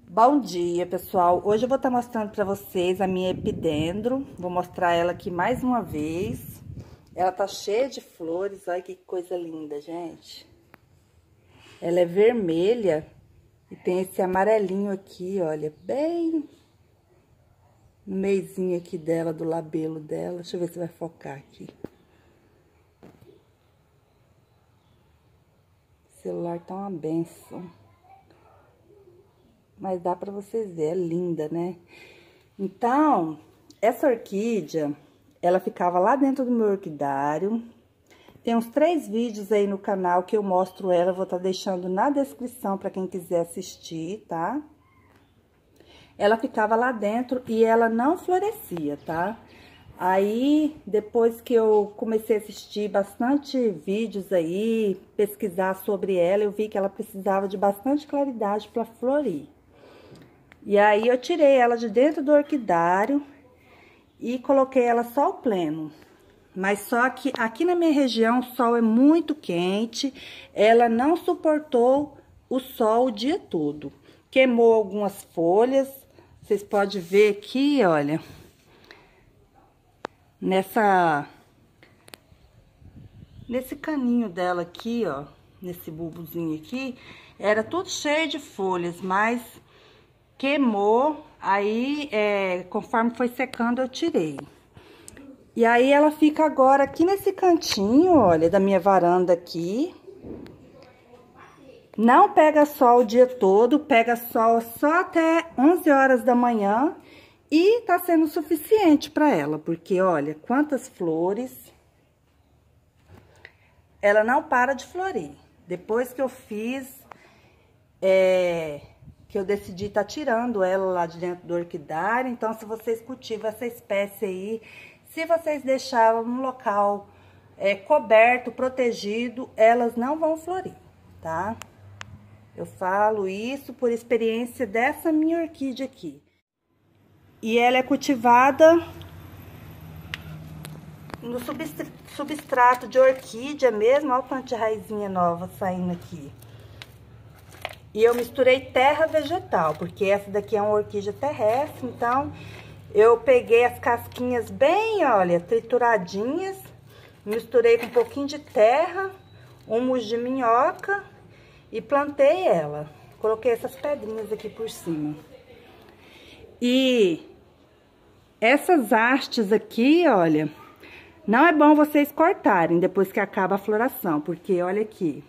Bom dia, pessoal. Hoje eu vou estar mostrando para vocês a minha epidendro. Vou mostrar ela aqui mais uma vez. Ela tá cheia de flores. Olha que coisa linda, gente. Ela é vermelha e tem esse amarelinho aqui, olha, bem no meizinho aqui dela, do labelo dela. Deixa eu ver se vai focar aqui. O celular tá uma benção. Mas dá pra vocês verem, é linda, né? Então, essa orquídea, ela ficava lá dentro do meu orquidário. Tem uns 3 vídeos aí no canal que eu mostro ela, vou estar deixando na descrição pra quem quiser assistir, tá? Ela ficava lá dentro e ela não florescia, tá? Aí, depois que eu comecei a assistir bastante vídeos aí, pesquisar sobre ela, eu vi que ela precisava de bastante claridade pra florir. E aí, eu tirei ela de dentro do orquidário e coloquei ela só ao pleno. Mas só que aqui na minha região o sol é muito quente, ela não suportou o sol o dia todo. Queimou algumas folhas, vocês podem ver aqui, olha, nesse caninho dela aqui, ó, nesse bulbozinho aqui, era tudo cheio de folhas, mas queimou, aí, conforme foi secando, eu tirei. E aí, ela fica agora aqui nesse cantinho, olha, da minha varanda aqui. Não pega sol o dia todo, pega sol só até 11 horas da manhã. E tá sendo suficiente pra ela, porque olha, quantas flores. Ela não para de florir. Depois que eu fiz, que eu decidi tá tirando ela lá de dentro do orquidário. Então, se vocês cultivam essa espécie aí, se vocês deixarem num local coberto, protegido, elas não vão florir, tá? Eu falo isso por experiência dessa minha orquídea aqui. E ela é cultivada no substrato de orquídea mesmo. Olha o tanto de raizinha nova saindo aqui. E eu misturei terra vegetal, porque essa daqui é uma orquídea terrestre, então eu peguei as casquinhas bem, olha, trituradinhas, misturei com um pouquinho de terra, humus de minhoca e plantei ela. Coloquei essas pedrinhas aqui por cima. E essas hastes aqui, olha, não é bom vocês cortarem depois que acaba a floração, porque olha aqui.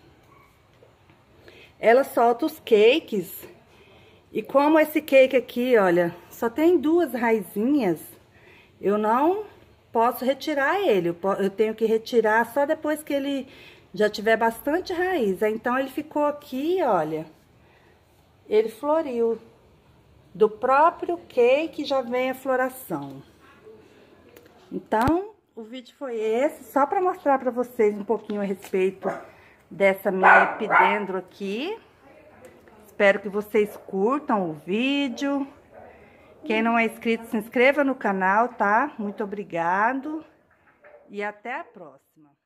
Ela solta os cakes, e como esse cake aqui, olha, só tem 2 raizinhas, eu não posso retirar ele, eu tenho que retirar só depois que ele já tiver bastante raiz. Então, ele ficou aqui, olha, ele floriu. Do próprio cake já vem a floração. Então, o vídeo foi esse, só para mostrar para vocês um pouquinho a respeito dessa minha epidendro aqui. Espero que vocês curtam o vídeo. Quem não é inscrito, se inscreva no canal, tá? Muito obrigado e até a próxima.